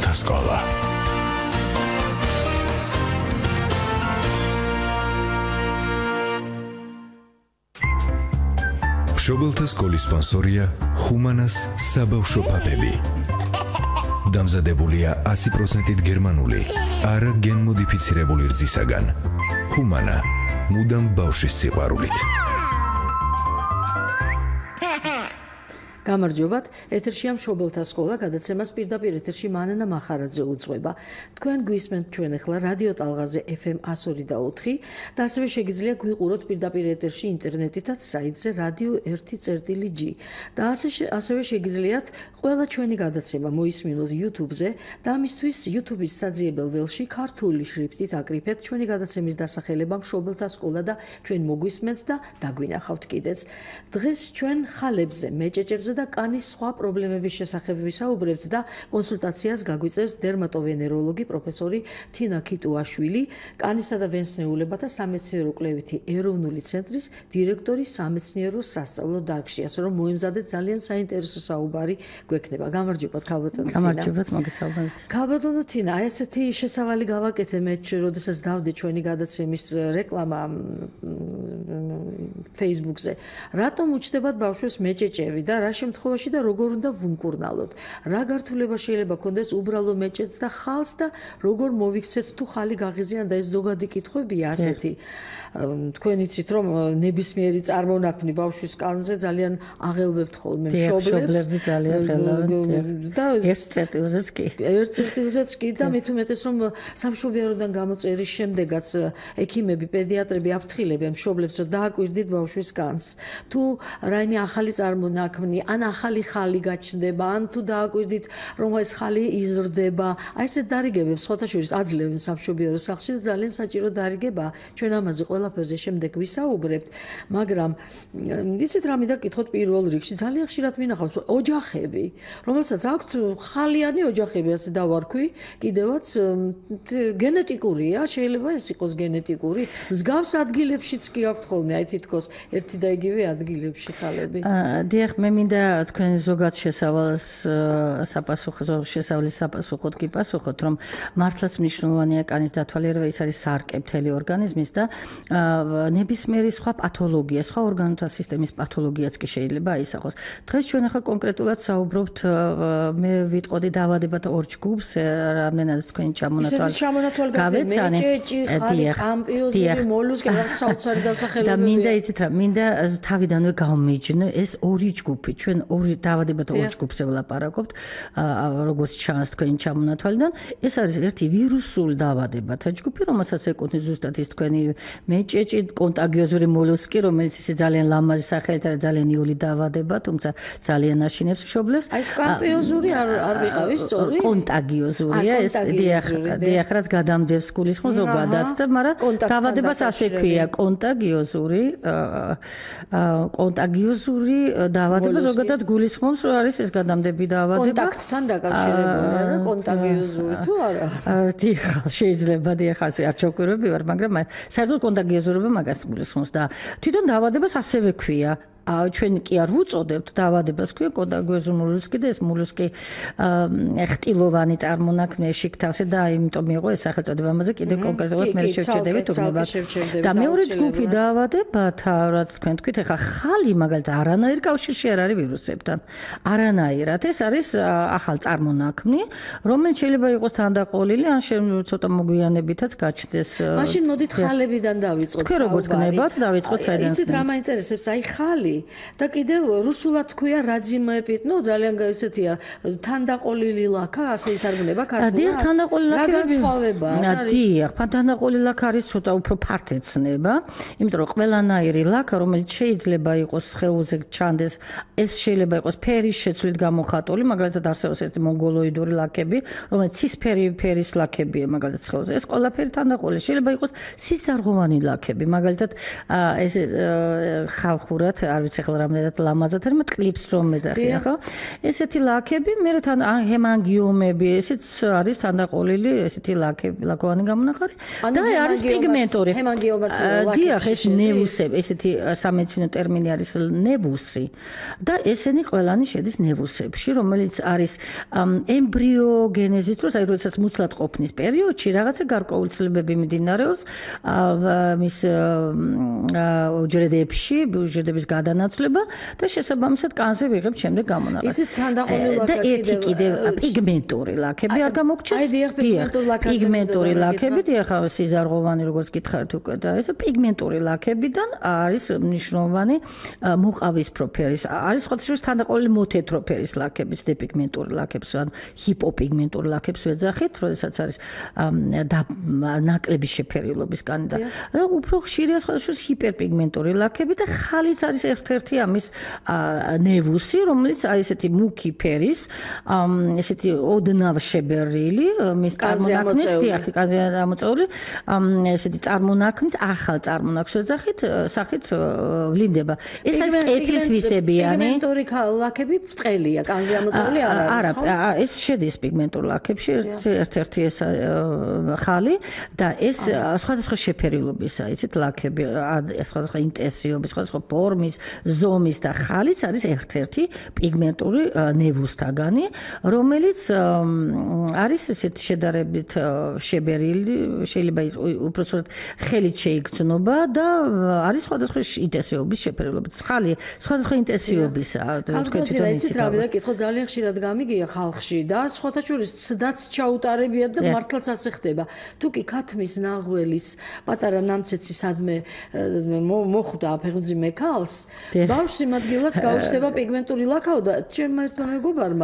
მშობელთა სკოლა. მშობელთა სკოლის სპონსორია ჰუმანას საბავშვო ფაფები. დამზადებულია 100%-ით გერმანული, არა გენმოდიფიცირებული რძისაგან. ჰუმანა, მუდამ ბავშვის სიყვარულით. გამარჯობათ, ეთერშია მშობელთა სკოლა, გადაცემას პირდაპირ ეთერში მანანა მახარაძე უძღვება. თქვენ გვისმენთ ჩვენ ახლა რადიო ტალღაზე FM 102.4 და ასევე შეგიძლია გვიყუროთ პირდაპირ ეთერში ინტერნეტითაც საიტზე radio 1.g და ასევე შეგიძლიათ ყველა ჩვენი გადაცემა მოისმინოთ YouTube-ზე და ამისთვის YouTube-ის საძიებელ ველში ქართული შრიფტით აკრიფეთ ჩვენი გადაცემის დასახელება მშობელთა სკოლა და ჩვენ მოგვისმენთ და დაგვინახავთ კიდეც. დღეს ჩვენ ხალებზე, მეჭეჭებზე და კანის სხვა პრობლემების შესახებ ვისაუბრებთ და კონსულტაციას გაგვიწევს დერმატო-ვენეროლოგი პროფესორი თინა ქიტუაშვილი, კანისა და ვენსნეულებათა სამეცნიერო-კვლევითი ეროვნული ცენტრის დირექტორი სამეცნიერო სასწავლო დარგში, ასე რომ მოემზადეთ ძალიან საინტერესო საუბარი გვექნება. გამარჯობათ, ქალბატონო თინა. გამარჯობათ, მოგესალმებით. ქალბატონო თინა, აი ესეთი შესავალი გავაკეთე მე, როდესაც დავდე ჩვენი გადაცემის რეკლამა Facebook-ზე. რატომ უჩნდებათ ბავშვებს მეჭეჭები და რა შემთხვევაში და როგორ უნდა ვუმკურნალოთ? რა გართულება შეიძლება კონდეს უბრალო მეჭედს და ხალს და როგორ მოვიქცეთ თუ ხალი გაღიზიან და ეს ზოგადი კითხვებია ასეთი. თქვენ იცით რომ ნებისმიერი წარმონაქმნი ბავშვის კანზე ძალიან აღელვებთ ხოლმე მშობლებს ძალიან ხელოვნურად და ერთ წერტილზეც კი და მით უმეტეს რომ სამშობიაროდან გამოწერის შემდეგაც ექიმები, პედიატრები აფრთხილებენ მშობლებს რომ დააკვირდით ბავშვის კანს. თუ რაიმე ახალი წარმონაქმნი ან ახალი ხალი გაჩნდება, ან თუ დააკვირდით რომ ეს ხალი იზრდება, აი ესეთ დარიგებებს სხვათა შორის აძლევენ სამშობიარო სახლში და ძალიან საჭირო დარიგება. ჩვენ ამაზე ყველაფერზე შემდეგ ვისაუბრებთ, მაგრამ იცით რა მინდა გკითხოთ პირველ რიგში, ძალიან ხშირად მინახავს ოჯახები, რომელსაც აქვთ ხალიანი ოჯახები, ასე დავარქვი, კიდევაც გენეტიკურია, შეიძლება ეს იყოს გენეტიკური, მსგავს ადგილებშიც კი აქვთ ხოლმე, აი თითქოს ერთი და იგივე ადგილებში ხალები. დიახ, მე მინდა თქვენ ზოგად შესავლის საპასუხოდ კი პასუხოთ, რომ მართლაც მნიშვნელოვანია კანის დათვალიერება, ის არის სარკე მთელი ორგანიზმის და ნებისმიერი სხვა პათოლოგია, სხვა ორგანოთა სისტემის პათოლოგიაც კი შეიძლება აისახოს. დღეს ჩვენ ახლა კონკრეტულად საუბრობთ, მე ვიტყოდი დაავადებათა ორ ჯგუფს, რამდენადაც თქვენი ჩამონათვალე გავეცანე. მეჭეჭი, ხალი, კამპიოზური, მოლუსკი, რაღაც საოცარი დასახელებებია. და მინდა იცით რა, მინდა თავიდანვე გავმიჯნე ეს ორი ჯგუფი, ჩვენ ორი დაავადებათა ორ ჯგუფზე ვლაპარაკობთ, როგორც ჩანს თქვენი ჩამონათვალიდან, ეს არის ერთი ვირუსულ დაავადებათა ჯგუფი, რომელსაც ეკუთვნის ზუსტად ის თქვენი მეჭეჭი, კონტაგიოზური მოლუსკი, რომელიც ისე ძალიან ლამაზი სახელით არის, ძალიან იული დაავადება, თუმცა ძალიან აშინებს მშობლებს. აი ეს კამპიოზური არ ვიყავი სწორი? კონტაგიოზურია ეს, დიახ, რაც გადამდევს გულისხმობს ზოგადად და მაგრამ დაავადებას ასე ქვია, კონტაგიოზური დაავადება ზოგადად გულისხმობს, რომ არის ეს გადამდები დაავადება. კონტაქტთან დაკავშირებულია რა, კონტაგიოზური თუ არა? დიახ, შეიძლება დიახ, ასე არ ჩავკვირვები ვარ, მაგრამ საერთოდ კონტაგიოზურობა მაგას გულისხმობს და თვითონ დაავადებას ასევე ქვია. ჩვენ კი არ ვუწოდებთ დაავადებას ქვია კონტაგიოზური მოლუსკი და ეს მოლუსკი ხტილოვანი წარმონაქმნია შიგთავსე და იმიტომ მიიღო ეს სახელწოდება. ამაზე კიდე კონკრეტულად მე შევჩერდებით უბრალოდ. და მეორე ჯგუფი დაავადებათა, რაც თქვენ თქვით, ეხა ხალი მაგალითად არანაირ კავშირში არ არის ვირუსებთან. არანაირად ეს არის ახალ წარმონაქმნი, რომელიც შეიძლება იყოს თანდაყოლილი, ან ცოტა მოგვიანებითაც გაჩნდეს. მაშინ მოდით ხალებიდან დავიწყოთ. თქვენ როგორც გნებათ, დავიწყოთ საიდან. იცით რა მაინტერესებს, აი ხალი და კიდევ რუსულად ქვია რაძიმეპით, ნუ ძალიან ესეთია თანდაყოლილი ლაქა, ასე ითარგმნება ქართულად. დიახ, თანდაყოლილი ლაქა. რა განსხვავება? დიახ, თანდაყოლილი ლაქა არის ცოტა უფრო ფართეცნება, იმიტომ რომ ყველანაირი ლაქა, რომელიც შეიძლება იყოს სხეულზე ჩანდეს, ეს შეიძლება იყოს ფერის შეცვლით გამოხატული, მაგალითად არსებობს ეს მონგოლოიდური ლაქები, რომელიც ცისფერი ფერის ლაქებია მაგალითად სხეულზე. ეს ყველაფერი თანდაყოლილი. შეიძლება იყოს სისწარღოვანი ლაქები, მაგალითად ეს ხალხურად არ ვიცი ახლა რამდენად ლამაზად არის, მაგრამ კლიპს რომ მეძახია, ხო? ესეთი ლაქები, მე თან ჰემანგიომები, ესეც არის თანდაყოლილი, ესეთი ლაქოვანი გამონახარი და არის პიგმენტური. ჰემანგიომაც დიახ, ეს ნევუსები, ესეთი სამედიცინო ტერმინი არის ნევუსი და ესენი ყველანი შედის ნევუსებში, რომელიც არის ემბრიოგენეზის დროს, აი როდესაც მუცლად ყოფნის პერიოდში რაღაცა გარკვეული ცვლილებები მიმდინარეობს მის უჯრედებში, უჯრედების გადანაცვლება და შესაბამისად კანზე ვიღებ შემდეგ გამონაყარს. იცით თანდაყოლილი და ერთი კიდევ პიგმენტური ლაქები არ გამოგჩეს? დიახ, პიგმენტური ლაქები, დიახ, სიზარღოვანი როგორც გითხარით უკვე და ეს პიგმენტური ლაქებიდან არის მნიშვნელოვანი მოყავისფრო ფერის. არის სხვადასხვა თანდაყოლილი მოთეთრო ფერის ლაქებიც, დეპიგმენტური ლაქებს, ან ჰიპოპიგმენტური ლაქებს ვეძახით, როდესაც არის ნაკლები შეფერილობის კანი და უფრო ხშირია სხვადასხვა ჰიპერპიგმენტური ლაქები და ხალიც არის ერთ-ერთი ამის ნევუსი, რომელიც არის ესეთი მუქი ფერის, ესეთი ოდნავ შებერილი, მის წარმონაქმნის, დიახ, კანზე ამოწეული, ესეთი წარმონაქმნის, ახალ წარმონაქმნს ვეძახით, სახით ვლინდება. ეს არის კეთილთვისებიანი. პიგმენტური ლაქები ბრტყელია, კანზე ამოწეული არ არის, ხო? ეს შედის პიგმენტურ ლაქებში, ერთ-ერთი ეს ხალი და ეს სხვადასხვა შეფერილობისა, იცით, ლაქები, სხვადასხვა ინტენსივობის, სხვადასხვა ფორმის, ზომის და ხალიც არის ერთ-ერთი პიგმენტური ნევუსთაგანი, რომელიც არის ესეთ შედარებით შებერილი, შეიძლება უпроსტად ხელით შეიგრძნობა და არის სხვადასხვა ინტენსივობის შეფერილობით. ხალი სხვადასხვა ინტენსივობისაა, თქვენ თვითონ იცით რა მინდა გითხო, ძალიან ხშირად გამიგია ხალხში და სხვათა შორის ცდაც ჩაუტარებიათ და მართლაც ასე ხდება. თუ კი ქათმის ნაღველის პატარა ნამცეცი სადმე მოხვდა ფეხმძიმე ქალს, ბავშვს იმ ადგილას გაუჩნდება პიგმენტური ლაქაო და ჩემმა ერთმა მეგობარმა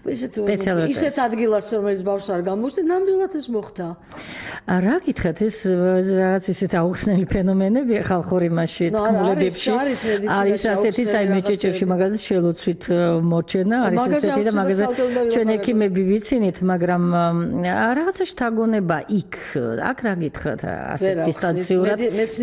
ისეთ ადგილას, რომელიც ბავშვს არ გამოუჩნდა, ნამდვილად ეს მოხდა. რა გითხათ, ეს რაღაც ისეთ აუხსნელი ფენომენებია ხალხური მასში, თქმულებებში. არის ასეთი, აი მეჭეჭებში მაგალითად შელოცვით მოჩენა, არის ესეთი და მაგაზე ჩვენ ექიმები ვიცინით, მაგრამ რაღაცა შთაგონება იქ, აქ რა გითხრათ, ასე დისტანციურად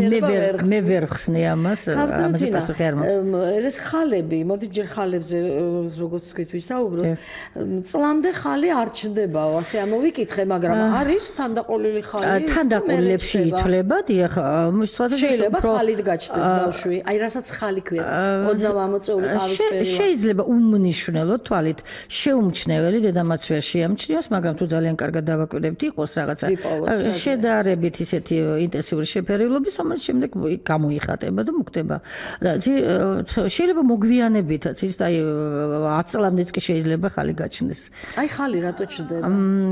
მე ვერ ხსნი ამას, ამაზე პასუხი არ მაქვს. ეს ხალები, მოდი ჯერ ხალებზე როგორც თქვით ვისაუბროთ, წლამდე ხალი არ ჩნდებაო, ასე ამოვიკითხე, მაგრამ არის თანდაყოლილი ხალი. თანდაყოლილებში ითვლება, დიახ, შეიძლება ხალით გაჩნდეს ბავშვი, აი რასაც ხალი ქვია, ოდნავ ამოწეული ყავისფერი. შეიძლება უმნიშვნელო თვალით შეუმჩნეველი დედამაც ვერ შეამჩნიოს, მაგრამ თუ ძალიან კარგად დავაკვირდებით, იყოს რაღაცა შედარებით ისეთი ინტენსიური შეფერილობის, რომელიც შემდეგ გამოიხატება და მოხდება. შეიძლება მოგვიანებითაც, ის აი 10 წლამდეც კი შეიძლება ხალი გაჩნდეს. აი ხალი რატო ჩნდება?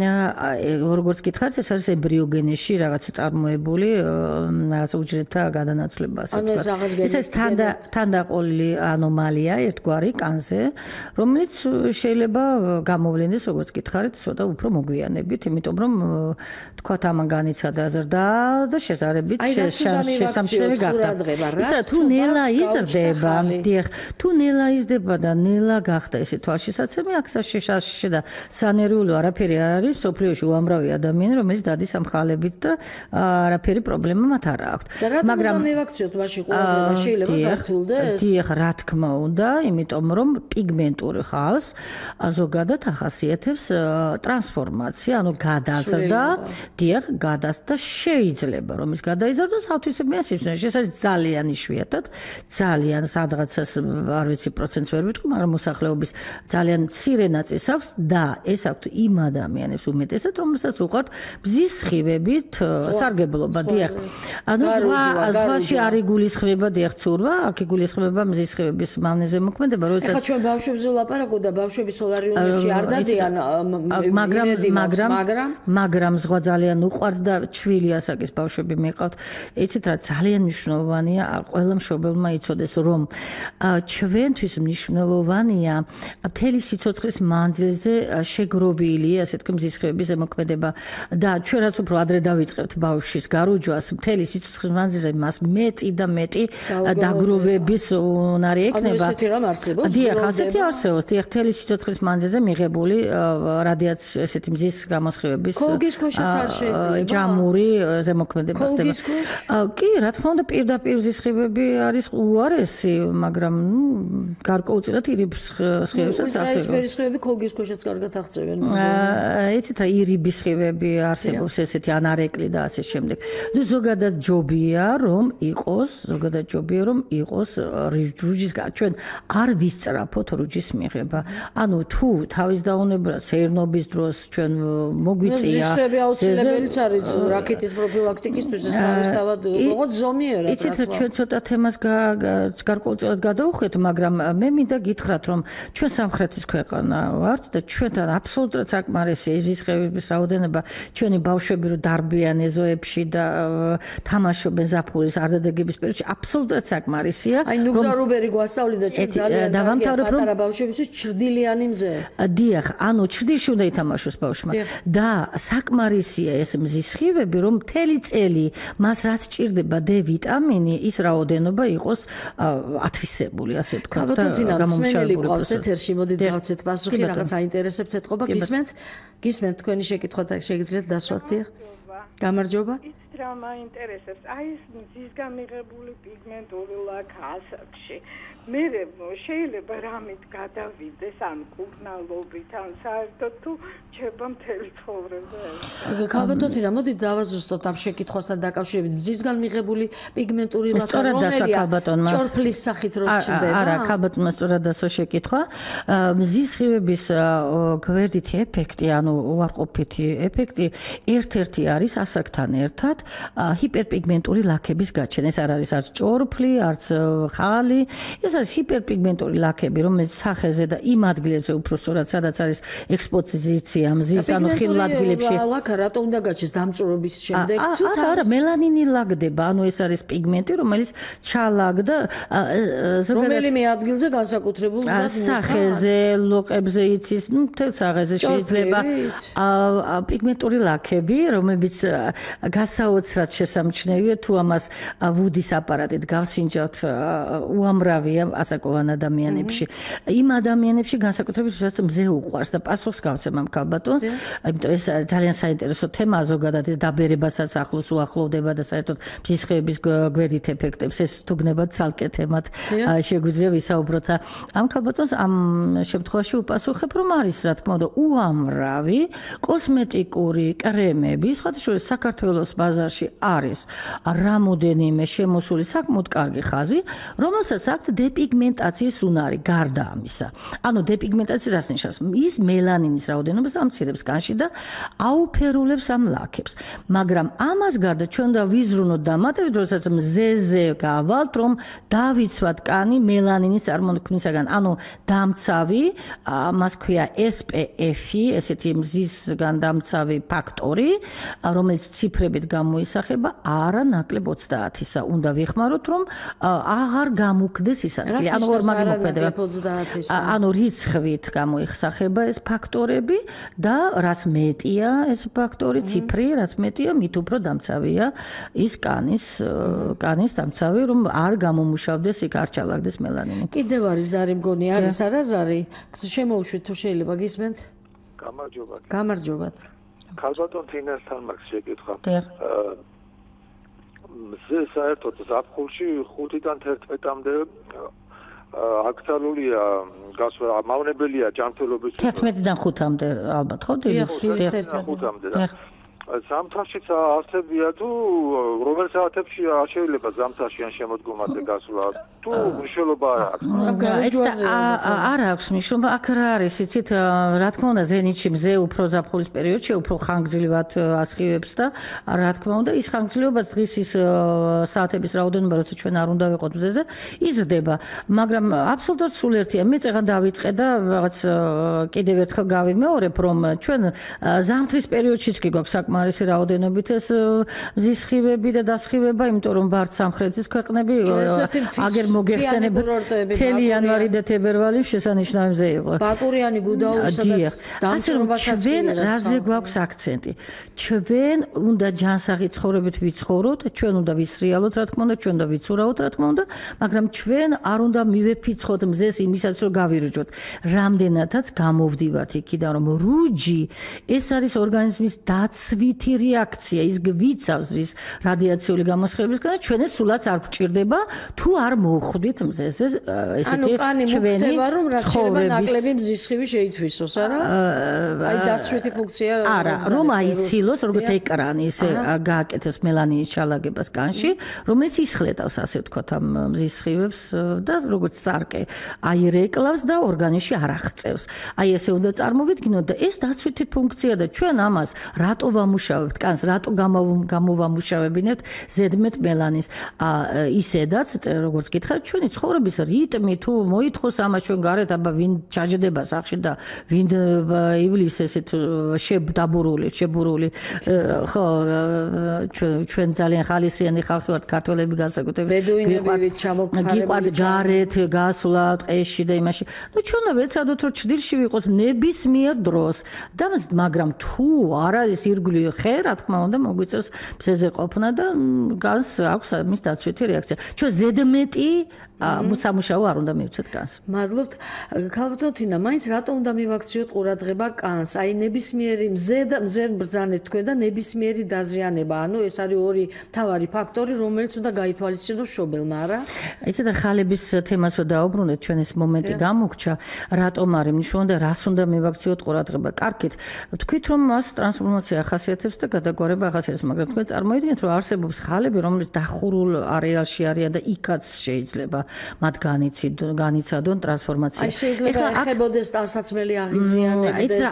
როგორც გითხარით, ეს არის ემბრიოგენეში რაღაც წარმოებული რაღაც უჯრედთა გადანაცვლება, ასე ვთქვათ. ეს თანდაყოლილი ანომალია ერთგვარი კანზე, რომელიც შეიძლება გამოვლინდეს, როგორც გითხარით, ცოტა უფრო მოგვიანებით, იმიტომ რომ თქვათ ამან განიცადა ზრდა და შეზარებით შესამჩნევი გახდა. ისა თუ ნელა იზრდება, დიახ, თუ ნელა იზრდება და ნელა გახდა ესე თვალშისაცემი, აქ შეშაშე და სანერვიულო არაფერი არ არის, სოფლიოში უამრავი ადამიანი, რომელიც დადის ამ ხალებით და არაფერი პრობლემა მათ არ აქვს. მაგრამ მივაქციოთ მაშინ ყურადღება შეიძლება გართულდეს? დიახ, რა თქმა უნდა, იმიტომ რომ პიგმენტური ხალს ზოგადად ახასიათებს ტრანსფორმაცია, ანუ გადაზრდა, დიახ, გადაზრდა შეიძლება რომ ის გადაიზარდოს ავთვისებიან სიმსივნეში. ეს არის ძალიან იშვიათად, ძალიან სადღაცას არ ვიცი პროცენტს ვერ ვიტყვი, მაგრამ მოსახლეობის ძალიან მცირე ნაწილს აქვს და ეს აქვს იმ ადამიანებს უმეტესად, რომელსაც უყვართ მზის სხივებით სარგებლობა, დიახ. ანუ ზღვაში არ იგულისხმება, დიახ, ცურვა, აქ იგულისხმება მზის სხივების მავნეზე მოქმედება, როდესაც ახლა ჩვენ ბავშვებზე ვლაპარაკობ და ბავშვები სოლარიუმებში არ დადიან, მაგრამ ზღვა ძალიან უყვართ და ჩვილი ასაკის ბავშვები მეყავთ. იცით რა, ძალიან მნიშვნელოვანია ყველა მშობელმა იცოდეს, რომ ჩვენთვის მნიშვნელოვანია მთელი სიცოცხლის მანძილზე შეგროვილი, ასე თქვი, მზის სხივების ზემოქმედება და ჩვენ რაც უფრო ადრე დავიწყებთ ბავშვის გარუჯვას, მთელი სიცოცხლის მანძილზე მას მეტი და მეტი დაგროვების უნარი ექნება. ანუ ესეთი რამ არსებობს? დიახ, ასეთი არსებობს. დიახ, მთელი სიცოცხლის მანძილზე მიღებული რადიაციის ესეთი მზის გამოსხივების ჯამური ზემოქმედება ხდება. კი, რა თქმა უნდა, პირდაპირ მზის სხივები არის უარეს უმეტესი, მაგრამ გარკვეულწილად ირიბის სხივებსაც აკეთებენ. ეს სხივები ქოლგის ქვეშაც კარგად აღწევენ. იცით რა ირიბის სხივები არსებობს ესეთი ანარეკლი და ასე შემდეგ. ნუ ზოგადად ჯობია რომ იყოს რუჯის ჩვენ არ ვისწრაფოთ რუჯის მიღება. ანუ თუ თავის დაუნებურად სეირნობის დროს ჩვენ მოგვიწია სხივები აუცილებელიც არის რაკეტის პროფილაქტიკისთვის ეს თავისთავად უყოთ ზომიერად. იცით ჩვენ ცოტა თემას გარკვეულწილად გადავუხვით, მაგრამ მე მინდა გითხრათ რომ ჩვენ სამხრეთის ქვეყანა ვართ და ჩვენთან აბსოლუტურად საკმარისია ის სხივების რაოდენობა ჩვენი ბავშვები რომ დარბიან ეზოებში და თამაშობენ ზაფხულის არდადეგების პერიოდში აბსოლუტურად საკმარისია. აი ნუგზარუბერი გვასწავლიდა ჩვენ ძალიან დავამთავრებ რომ პატარა ბავშვებისთვის ჩრდილიანი მზე. დიახ, ანუ ჩრდილში უნდა ითამაშოს ბავშვმა და საკმარისია ეს მზის სხივები რომ მთელი წელი მას რაც სჭირდება D ვიტამინი ის რაოდენობა იყოს ათვისებული, ასე ვთქვათ და გამომშალებული ყავს ეთერში. მოდით გავცეთ პასუხი, რაღაც აინტერესებთ ეთყობა. გისმენთ თქვენი შეკითხვა და შეგიძლიათ დასვათ. გამარჯობა. რა მაინტერესებს? აი ეს მზისგან მიღებული პიგმენტური ლაქა ასაკში. მე შეიძლება რამით გადავიდეს ან კურნალობით ან საერთოდ თუ ჩება მთელი ცხოვრება. ქალბატონო თინა, მოდით დავაზუსტოთ ამ შეკითხვასთან დაკავშირებით. მზისგან მიღებული პიგმენტური ლაქა რომელია? ჭორფლის სახით რო ჩნდება? არა, ქალბატონმა სწორად დასვა შეკითხვა. მზის სხივების გვერდითი ეფექტი, ანუ უარყოფითი ეფექტი ერთ-ერთი არის ასაკთან ერთად ჰიპერპიგმენტური ლაქების გაჩენა. ეს არ არის არც ჭორფლი, არც ხალი. ეს არის ჰიპერპიგმენტური ლაქები, რომელიც სახეზე და იმ ადგილებზე უпростоრად, სადაც არის ექსპოზიცია მზის, ანუ ხილულ ადგილებში. ლაქა რატო უნდა გაჩეს დამწვრობის შემდეგ? არა, მელანინი ლაგდება, ანუ ეს არის პიგმენტი, რომელიც ჩალაგდა რომელიმე ადგილზე განსაკუთრებულ სახეზე, ლოყებზე იცის, მთელ სახეზე შეიძლება პიგმენტური ლაქები, რომლებიც გასაოცრად შესამჩნევია თუ ამას ვუდის აპარატით გავსინჯავთ უამრავია ასაკოვან ადამიანებში. იმ ადამიანებში განსაკუთრებით რაც მზე უყვარს და პასუხს გავცემ ამ ქალბატონს. იმიტომ ეს ძალიან საინტერესო თემაა ზოგადად ეს დაბერებასაც ახლოს უახლოვდება და საერთოდ ფსიქების გვერდით ეფექტებს ეს თუ გნებად ცალკე თემად შეგვიძლია ვისაუბროთ. ამ ქალბატონს ამ შემთხვევაში უპასუხებ რომ არის რა თქმა უნდა უამრავი კოსმეტიკური კრემები, სხვადასხვა საქართველოს ბაზარში არის რამოდენიმე შემოსული საკმაოდ კარგი ხაზი, რომელსაც აქვს დეპიგმენტაციის უნარი გარდა ამისა. ანუ დეპიგმენტაცია რას ნიშნავს? ის მელანინის რაოდენობას ამცირებს განში და აუფერულებს ამ ლაქებს. მაგრამ ამას გარდა ჩვენ უნდა ვიზრუნოთ და ამატებით, როდესაც მზეზე გავალთ, რომ დავიცვათ კანი მელანინის წარმოქმნისაგან, ანუ დამცავი, მას ქვია SPF-ი, ესეთი მზისგან დამცავი ფაქტორი, რომელიც ციფრებით გამოისახება არა ნაკლებ 30-ისა. უნდა ვიხმაროთ, რომ აღარ გამუქდეს ის ადგილი. ანუ ორ მაგმოქმედება. ანუ რიცხვით გამოიხსახება ეს ფაქტორები და რაც მეტია ეს ფაქტორი, ციფრი, რაც მეტია, მით უფრო დამცავია ის კანის დამცავი, რომ არ გამომუშავდეს, იქ არ ჩალაგდეს მელანინი. კიდევ არის ზარი მგონი, არის არა ზარი? შემოუშვით თუ შეიძლება გისმენთ? გამარჯობათ. ქალბატონ თინასთან მაქვს შეკითხვა. მზე საერთოდ ზაფხულში 5-დან 11-მდე აქტუალურია გასვლა, მავნებელია ჯანმრთელობის 11-დან 5-მდე ალბათ, ხო? 5-მდე. ზამთარშიც არსებია თუ რომელ საათებში შეიძლება ზამთარში ან შემოდგომაზე გასვლა? თუ მნიშვნელობა არ აქვს? არ აქვს მნიშვნელობა, აქ რა არის, იცით, რა თქმა უნდა, ზენიტში მზე უფრო ზაფხულის პერიოდში უფრო ხანგრძლივად ასხივებს და რა თქმა უნდა, ის ხანგრძლივობაც დღის ის საათების რაოდენობა, როცა ჩვენ არ უნდა ვიყოთ მზეზე, იზრდება, მაგრამ აბსოლუტურად სულ ერთია. მე წეგან დავიწყე და რაღაც კიდევ ერთხელ გავიმეორებ, რომ ჩვენ ზამთრის პერიოდშიც კი გვაქვს საკმარისი რაოდენობით ეს მზის სხივები და დასხივება, იმიტომ რომ ვართ სამხრეთის ქვეყნები, აგერ მოგეხსენებათ თელი იანვარი და თებერვალი შესანიშნავი მზე იყო. ბაკურიანი გუდაური სადაც დამწვრობასაც ჩვენ რაზე გვაქვს აქცენტი? ჩვენ უნდა ჯანსაღი ცხოვრებით ვიცხოვროთ, ჩვენ უნდა ვისრიალოთ, რა თქმა უნდა, ჩვენ უნდა ვიცურავოთ, რა თქმა უნდა, მაგრამ ჩვენ არ უნდა მივეფიცხოთ მზეს იმისაც, რომ გავირუჯოთ. რამდენადაც გამოვდივართ იქიდან, რომ რუჯი ეს არის ორგანიზმის დაცვი რითი რეაქცია ის გვიცავს რის რადიაციული გამოსხივებისგან და ჩვენ ეს სულაც არ გვჭირდება თუ არ მოხვდით მზეზე ესეთი ჩვენი ნაკლები მზისხივი შეითვისოს, არა? აი დაცვითი ფუნქცია არა, რომ აიცილოს, როგორც ეკრანი ისე გააკეთოს მელანინის ჩალაგებას კანში, რომელიც ისხლეტავს ასე ვთქვათ ამ მზისხივებს და როგორც სარკე აირეკლავს და ორგანიზმში არ აღწევს. აი ესე უნდა წარმოვიდგინოთ და ეს დაცვითი ფუნქცია და ჩვენ ამას რატო ვამუშავებთ კანს, რატო გამოვამუშავებინებთ ზედმეტ მელანის ისედაც როგორც გითხარით ჩვენი ცხოვრების რიტმი თუ მოითხოს ამას ჩვენ გარეთ აბა ვინ ჩაჯდება სახში და ვინ ივლის ესეთ შებურული ხო ჩვენ ძალიან ხალისიანი ხალხი ვართ ქართველები განსაკუთრებით ბედუინებით ჩამოყარებული გიყვართ გარეთ გასვლა ტყეში და იმაში ნუ ჩვენო ვეცადოთ რომ ჭდილში ვიყოთ ნებისმიერ დროს და მაგრამ თუ არ არის ირგვლივ ხე რა თქმა უნდა მოგვიწევს მზეზე ყოფნა და განს აქვს მის დაცვითი რეაქცია ჩვენ ზედმეტი სამუშაო არ უნდა მივცეთ კანს. მადლობთ. ქალბატონო თინა, მაინც რატო უნდა მივაქციოთ ყურადღება კანს? აი ნებისმიერი მზე ბრძანეთ თქვენ და ნებისმიერი დაზიანება. ანუ ეს არის ორი მთავარი ფაქტორი, რომელიც უნდა გაითვალისწინოს მშობელმა, არა? იცით რა ხალების თემას რო დაუბრუნეთ, ჩვენ ეს მომენტი გამოგჩა, რატომ არის მნიშვნელოვანი და რას უნდა მივაქციოთ ყურადღება? კარგით, თქვით რომ მას ტრანსფორმაცია ახასიათებს და გადაგვარება ახასიათებს, მაგრამ თქვენ წარმოიდგინეთ რომ არსებობს ხალები, რომლებიც დახურულ არეალში არიან და იქაც შეიძლება მათ განიცადონ ტრანსფორმაცია. აი შეიძლება ეხებოდეს ტანსაცმელი აღიზიანებდეს.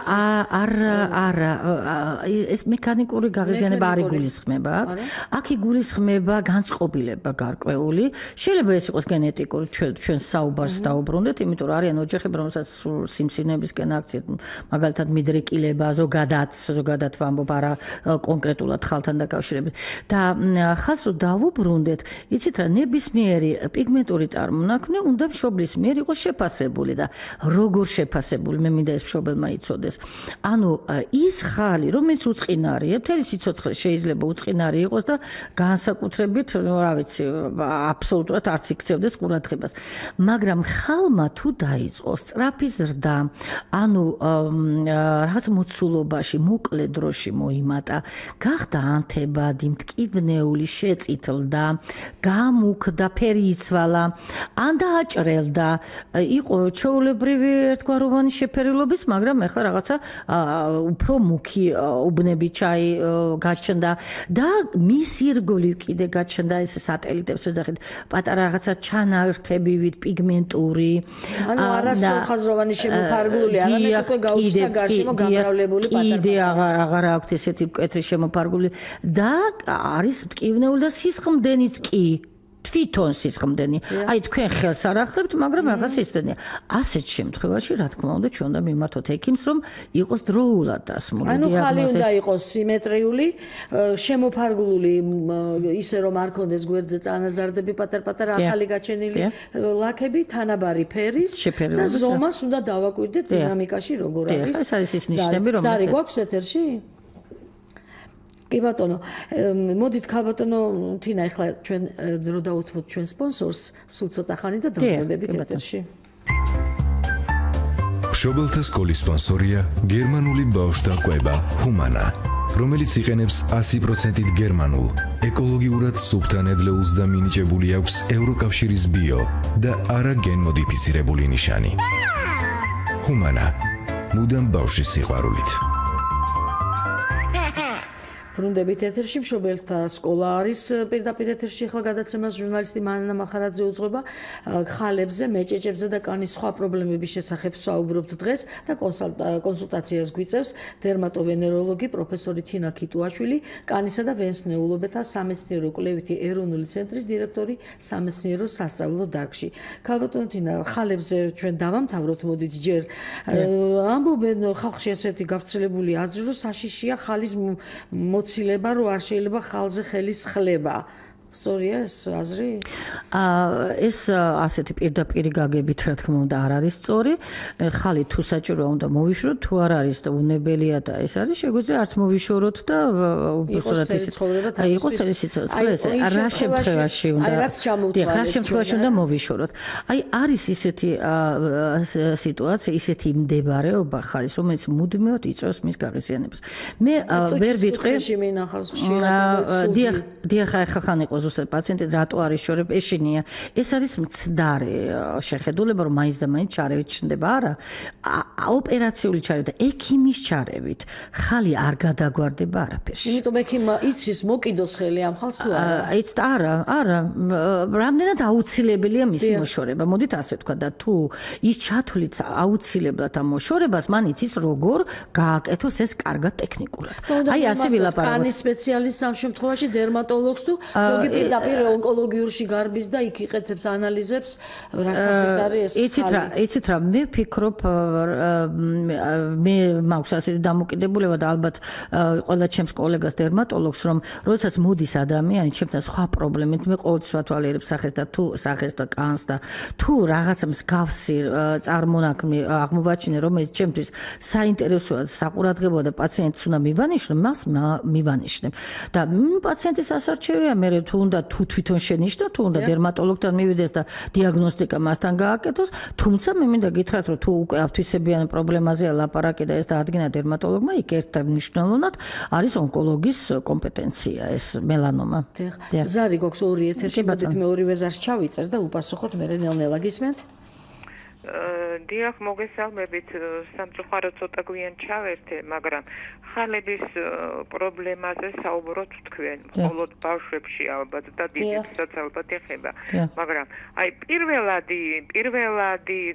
არა, ეს მექანიკური გაღიზიანება არ იგულისხმება. აქ იგულისხმება განწყობილება გარკვეული. შეიძლება ეს იყოს გენეტიკური, ჩვენ საუბარს დაუბრუნდეთ, იმიტომ რომ არიან ოჯახები, რომელსაც სიმსივნეებისკენ აქციეთ, მაგალითად მიდრეკილება, ზოგადად ვამბობ, არა კონკრეტულად ხალთან დაკავშირებით. და ხას რო დავუბრუნდეთ, იცით რა, ნებისმიერი პიგმენტური წარმონაქმნი უნდა მშობლის მიერ იყოს შეფასებული და როგორ შეფასებული მე მინდა ეს მშობელმა იცოდეს. ანუ ის ხალი, რომელიც უწყინარია, მთელი სიცოცხლე შეიძლება უწყინარი იყოს და განსაკუთრებით, რა ვიცი, აბსოლუტურად არც იქცევდეს ყურადღებას. მაგრამ ხალმა თუ დაიწყოს სწრაფი ზრდა, ანუ რაღაც მოცულობაში, მოკლე დროში მოიმატა, გახდა ანთებადი, მტკივნეული, შეწითლდა, გამუქდა, ფერი იცვალა, ან დააჭრელდა, იყო ჩვეულებრივი ერთგვაროვანი შეფერილობის, მაგრამ ახლა რაღაცა უფრო მუქი უბნები ჩაი გაჩნდა და მის ირგვლივ კიდე გაჩნდა ეს სატელიტებს ვეძახით, პატარა რაღაცა ჩანართებივით პიგმენტური, ანუ არასრულხაზოვანი შემოფარგლული, არამედ უკვე გაუჩნდა გარშემო გამრავლებული პატარა. კიდე აღარ აქვს ესეთი მკვეთრი შემოფარგლული და არის მტკივნეული და სისხლდენიც კი თვითონ სისხლდენი. აი თქვენ ხელს არ ახლებთ, მაგრამ რაღაც ისდენია. ასეთ შემთხვევაში, რა თქმა უნდა, ჩვენ უნდა მიმართოთ ექიმს, რომ იყოს დროულად დასმული დიაგნოზი. ანუ ხალი უნდა იყოს სიმეტრიული, შემოფარგლული, ისე რომ არ კონდეს გვერდზე წანაზარდები პატარ-პატარა ახალი გაჩენილი ლაქები, თანაბარი ფერის და ზომას უნდა დავაკვირდეთ დინამიკაში როგორ არის. ეს არის ის ნიშნები, რომელიც ზარი გვაქვს ეთერში? კი ბატონო, მოდით ქალბატონო თინა, ახლა ჩვენ რო დავუთმოთ ჩვენ სპონსორს, სულ ცოტა ხანი და დავუბრუნდებით ეთერში. მშობელთა სკოლის სპონსორია გერმანული ბავშვთა კვება ჰუმანა, რომელიც იყენებს 100%-ით გერმანულ, ეკოლოგიურად სუფთა ნედლეულს და მინიჭებული აქვს ევროკავშირის ბიო და არა გენმოდიფიცირებული ნიშანი. ჰუმანა, მუდამ ბავშვის სიყვარულით. ბრუნდებით ეთერში, მშობელთა სკოლა არის პირდაპირ ეთერში, ახლა გადაცემას ჟურნალისტი მანანა მახარაძე უძღვება. ხალებზე, მეჭეჭებზე და კანის სხვა პრობლემების შესახებ საუბრობთ დღეს და კონსულტაციას გვიწევს დერმატო-ვენეროლოგი პროფესორი თინა ქიტუაშვილი, კანისა და ვენის ნეულობათა სამეცნიერო კვლევითი ეროვნული ცენტრის დირექტორი სამეცნიერო სასწავლო დარგში. ქალბატონო თინა, ხალებზე ჩვენ დავამთავროთ, მოდით ჯერ ამბობენ ხალხში ესეთი გავრცელებული აზრი, რომ საშიშია ხალის მოცილება, რომ არ შეიძლება ხალზე ხელის ხლება. სწორია ეს აზრი? ეს ასეთი პირდაპირი გაგებით რა თქმა უნდა არ არის სწორი. ხალი თუ საჭიროა უნდა მოვიშოროთ, თუ არ არის და უნებელია და ეს არის, შეგვიძლია არც მოვიშოროთ და უბრალოდ ისე ცხოვრება იყოს ეს რა შემთხვევაში უნდა რა შემთხვევაში უნდა მოვიშოროთ. აი არის ისეთი სიტუაცია, ისეთი მდებარეობა ხალის, რომელიც მუდმივად იწვევს მის გაღიზიანებას. მე ვერ ვიტყვი მინახავს ხშირად დიახ ხან იყო ზუსტად პაციენტი რატო არის შორება ეშინია ეს არის მცდარი შეხედულება რომ მაინც და მაინც ჩარევით ჩნდება არა ოპერაციული ჩარევით და ექიმის ჩარევით ხალი არ გადაგვარდება არაფერში იმიტომ ექიმმა იცის მოკიდოს ხელი ამ ხალხს თუ არა არა რამდენად აუცილებელია მისი მოშორება მოდით ასე ვთქვა და თუ ის ჩათვლით აუცილებლად ამ მოშორებას მან იცის როგორ გააკეთოს ეს კარგად ტექნიკურად აი ასე ვილაპარაკოთ კანის სპეციალისტს ამ შემთხვევაში დერმატოლოგს თუ ზოგი პირდაპირ ონკოლოგიურში გარბის და იქ იყეთებს ანალიზებს რასათვის არის ეს იცით რა მე ვფიქრობ მე მაქვს ასეთი დამოკიდებულება და ალბათ ყველა ჩემს კოლეგას დერმატოლოგს რომ როდესაც მოდის ადამიანი ჩემთან სხვა პრობლემით მე ყოველთვის ვათვალიერებ სახეს და კანს და თუ რაღაცა მსგავსი წარმონაქმნი აღმოვაჩინე რომელიც ჩემთვის საინტერესოა საყურადღებოა და პაციენტს უნდა მივანიშნო მას მივანიშნებ და პაციენტის ასარჩევია მე თუ უნდა თუ თვითონ შენიშნო თუ უნდა დერმატოლოგთან მივიდეს და დიაგნოსტიკა მასთან გააკეთოს თუმცა მე მინდა გითხრათ რომ თუ უკვე ავთვისებიანი პრობლემაზეა ლაპარაკი და ეს დაადგინა დერმატოლოგმა იქ ერთმნიშვნელოვნად არის ონკოლოგის კომპეტენცია ეს მელანომა ზარი გვაქვს ორი ეთერში მოდით მე ორივე ზარს ჩავიწერ და უპასუხოთ მე ნელ-ნელა გისმენთ დიახ მოგესალმებით სამწუხაროდ ცოტა გვიან ჩავერთე მაგრამ ხალების პრობლემაზე საუბრობთ თქვენ მხოლოდ ბავშვებში ალბათ და დიდებსაც ალბათ ეხება მაგრამ აი პირველადი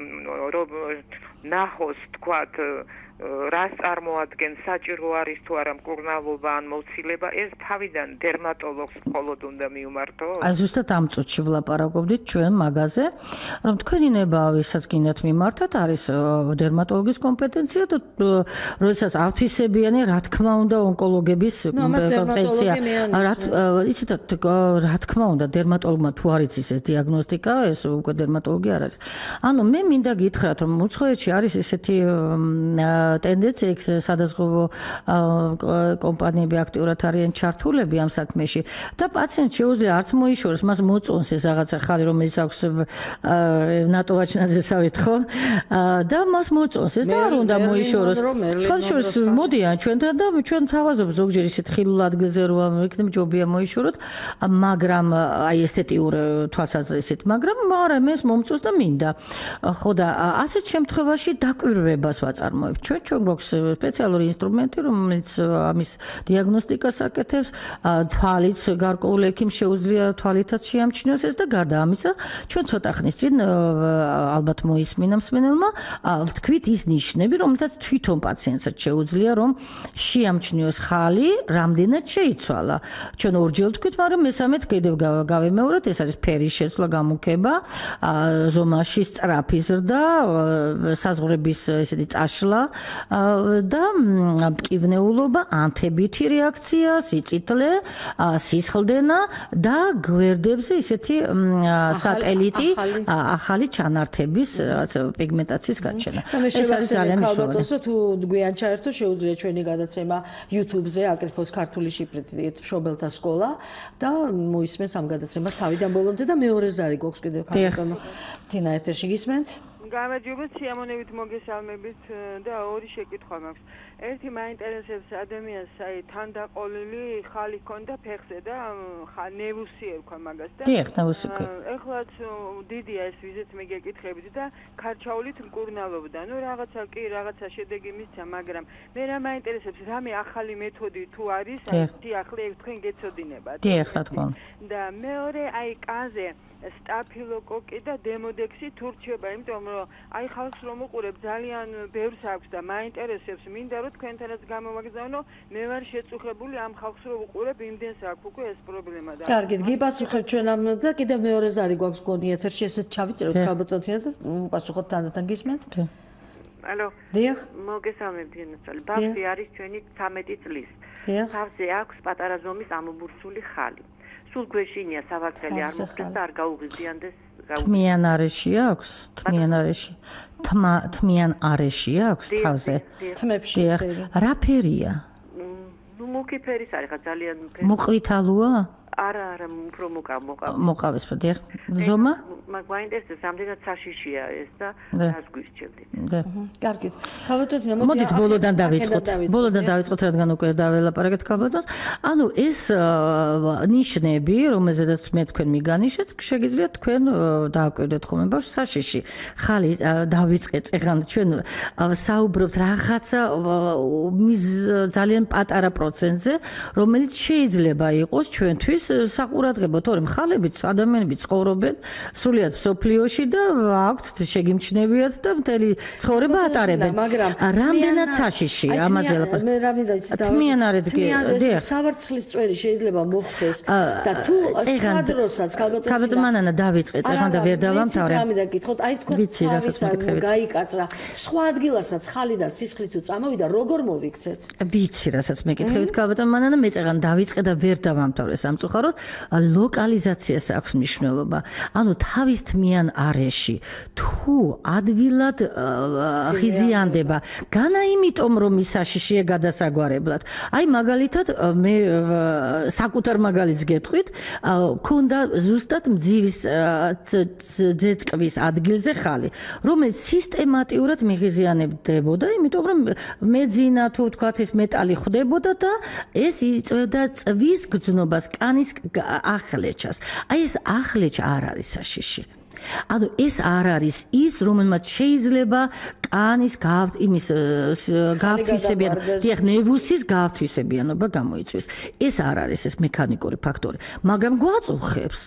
ნახოს თქვათ რას წარმოადგენს საჭირო არის თუ არა მკურნალობა ან მოცილება ეს თავიდან დერმატოლოგს მხოლოდ უნდა მიუმართოს? აი ზუსტად ამ წუთში ვლაპარაკობდით ჩვენ მაგაზე რომ თქვენი ნება ვისაც გინდათ მიმართათ არის დერმატოლოგის კომპეტენცია და როდესაც ავთვისებიანი რა თქმა უნდა ონკოლოგების კომპეტენცია იცით რა თქმა უნდა დერმატოლოგმა თუ არ იცის ეს დიაგნოსტიკა ეს უკვე დერმატოლოგი არ არის ანუ მე მინდა გითხრათ რომ უცხოეთში არის ესეთი ტენდენცია სადაზღვევო კომპანიები აქტიურად არიან ჩართულები ამ საქმეში და პაციენტს შეუძლია არც მოიშოროს მას მოწონს ეს რაღაცა ხალი რომელიც აქვს ნატოვაჩნაძესავით ხო და მას მოწონს ეს და არ უნდა მოიშოროს სხვადასხვა მოდიან ჩვენთან და ჩვენ თავაზობთ ზოგჯერ ისეთ ხილულ ადგილზე რომ იქნებ ჯობია მოიშოროთ მაგრამ აი ესთეტიურ თვალსაზრისით მაგრამ არა მე მომწონს და მინდა ხო და ასეთ შემთხვევაში დაკვირვებას ვაწარმოებ ჩვენ გვაქვს სპეციალური ინსტრუმენტი რომელიც ამის დიაგნოსტიკას აკეთებს თვალიც გარკვეული ექიმს შეუძლია თვალითაც შეამჩნიოს ეს და გარდა ამისა ჩვენ ცოტა ხნის წინ ალბათ მოისმინა მსმენელმა თქვით ის ნიშნები რომელთაც თვითონ პაციენტსაც შეუძლია რომ შეამჩნიოს ხალი რამდენად შეიცვალა ჩვენ ორჯერ თქვით მაგრამ მესამედ კიდევ გავემეორეთ ეს არის ფერის შეცვლა გამუქება ზომაში სწრაფი ზრდა საზღვრების ესეთი წაშლა და მტკივნეულობა, ანთებითი რეაქცია, სიწითლე, სისხლდენა და გვერდებზე ისეთი სატელიტი ახალი ჩანართების პიგმენტაციის გაჩენა. ეს არის ძალიან მნიშვნელოვანი. თუ გვიან ჩაერთო, შეუძლია ჩვენი გადაცემა YouTube-ზე აკრიფოს ქართული შიფრით მშობელთა სკოლა და მოისმენს ამ გადაცემას თავიდან ბოლომდე და მეორე ზარი გვაქვს კიდევ ქართულ თინა ეთერში გისმენთ? გამარჯობა, სიამოვნებით მოგესალმებით და ორი შეკითხვა მაქვს. ერთი მაინტერესებს ადამიანს, აი თანდაყოლილი ხალი ქონდა ფეხზე და ნევუსი ერქვა მაგას და ეხლაც დიდია ეს ვიზით მე გეკითხებით და ქარჩაულით მკურნალობდა. ნუ რაღაცა შედეგი მისცა, მაგრამ მე რა მაინტერესებს, რამე ახალი მეთოდი თუ არის, აი ახლა თქვენ გეცოდინებათ. დიახ, რა თქმა უნდა. და მეორე აი კანზე სტაფილოკოკი და დემოდექსი თუ რჩება, იმიტომ რომ აი ხალხს რომ უყურებ ძალიან ბევრს აქვს და მაინტერესებს, მინდა რომ თქვენთანაც გამოვაგზავნო, მე ვარ შეწუხებული ამ ხალხს რომ უყურებ, იმდენს აქვს უკვე ეს პრობლემა და კარგით, გიპასუხებ ჩვენ ამ და კიდევ მეორე ზარი გვაქვს გონი ეთერში, ესეც ჩავიწეროთ ქალბატონთინა და უპასუხოთ თანდათან გისმენთ? ალო. დიახ. მოგესალმებით, ინაცალი. ბავშვი არის ჩვენი 13 წლის. დიახ. თავზე აქვს პატარა ზომის ამობურცული ხალი. სულ გვეშინია სავარცხელი არ მოხდეს და არ გაუღიზიანდეს. თმიან არეში აქვს? თმიან არეში აქვს თავზე? თმებში რა ფერია? ნუ მუქი ფერის არის ხა ძალიან მოყვითალოა? არა, უფრო მოყავს, დიახ. ზომა? მაგვაინტერესებს, რამდენად საშიშია ეს და რას გვირჩევდით. კარგით. ქალბატონო, მოდით ბოლოდან დავიწყოთ. ბოლოდან დავიწყოთ, რადგან უკვე დაველაპარაკეთ ქალბატონს. ანუ ეს ნიშნები, რომელზედაც მე თქვენ მიგანიშეთ, შეგიძლიათ თქვენ დააკვირდეთ ხოლმე ბავშვს საშიში. ხალი დავიწყეთ, ეხლა ჩვენ საუბრობთ რაღაცა ძალიან პატარა პროცენტზე, რომელიც შეიძლება იყოს ჩვენთვის საყურადღებო, თორემ ხალებიც, ადამიანებიც ცხოვრობენ სრულიად სოფლიოში და აქვთ შეგიმჩნევიათ და მთელი ცხოვრება ატარებენ. მაგრამ რამდენად საშიში ამაზე ლაპარაკობ. მე რამდენად თმიან არის სავარცხლის წვერი შეიძლება მოხდეს და თუ სադրოსაც ქალბატონო მანანა დავიწყეთ, ეხლა და ვერ დავამთავრე. რამე გითხოთ, აი თქვენ გაიკაცრა. სხვა ადგილასაც ხალი და სისხლი თუ წამოვიდა, როგორ მოვიქცეთ? ვიცი, რასაც მეკითხებით ქალბატონო მანანა, მე წეგან დავიწყე და ვერ დავამთავრე სამწუხაროდ. ლოკალიზაციას აქვს მნიშვნელობა. ანუ თავის თმიან არეში თუ ადვილად ღიზიანდება, განა იმიტომ რომ ის საშიშია გადასაგვარებლად. აი მაგალითად მე საკუთარ მაგალითს გეტყვით, ქონდა ზუსტად მძივის ძეწკვის ადგილზე ხალი, რომელიც სისტემატიურად მიღიზიანებდებოდა, იმიტომ რომ მეძინა თუ თქვათ ეს მეტალი ხვდებოდა და ეს იწვევდა წვის გრძნობას, კანის ახლეჩას. აი ეს ახლეჩა არ არის საშიში. ანუ ეს არ არის ის, რომელმაც შეიძლება კანის გავთვისებიან, დიახ, ნევუსის გავთვისებიანობა გამოიწვიოს. ეს არ არის ეს მექანიკური ფაქტორი, მაგრამ გვაწუხებს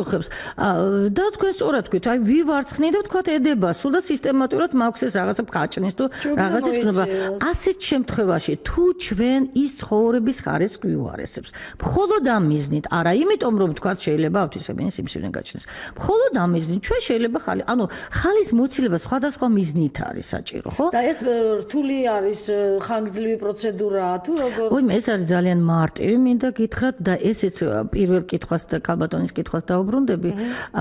და თქვენ სწორად თქვით, აი ვივარცხნი და თქვათ ედება სულ და სისტემატურად მაქვს ეს რაღაცა ფხაჭნის თუ რაღაცის გზნობა. ასეთ შემთხვევაში თუ ჩვენ ის ცხოვრების ხარეს გვიუარესებს, მხოლოდ ამ მიზნით, არა იმიტომ რომ თქვათ შეიძლება ავთვისებიანი სიმსივნე გაჩნდეს. მხოლოდ ამ მიზნით ჩვენ შეიძლება ანუ ხალის მოცილება სხვადასხვა მიზნით არის საჭირო, ხო? და ეს რთული არის, ხანგრძლივი პროცედურაა თუ როგორ? ოიმე, ეს არის ძალიან მარტივი, მინდა გითხრათ და ესეც პირველ კითხვას და ქალბატონის კითხვას დაუბრუნდები,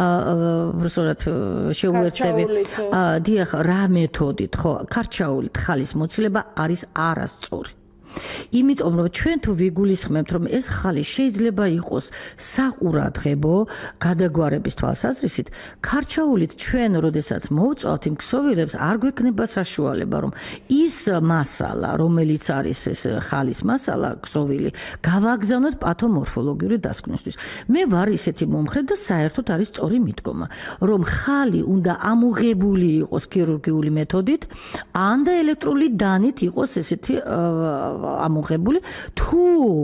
უბრალოდ შეუერთდები. დიახ, რა მეთოდით, ხო, ქარჩაულით ხალის მოცილება არის არასწორი. იმიტომ რომ ჩვენ თუ ვიგულისხმებთ რომ ეს ხალი შეიძლება იყოს საყურადღებო გადაგვარების თვალსაზრისით, ქარჩაულით ჩვენ როდესაც მოვწვავთ იმ ქსოვილებს, არ გვექნება საშუალება რომ ის მასალა, რომელიც არის ეს ხალის მასალა, ქსოვილი, გავაგზავნოთ პათომორფოლოგიური დასკვნისთვის. მე ვარ ისეთი მომხრე და საერთოდ არის სწორი მიდგომა, რომ ხალი უნდა ამოღებული იყოს ქირურგიული მეთოდით, ან და ელექტრული დანით იყოს ესეთი ამოღებული, თუ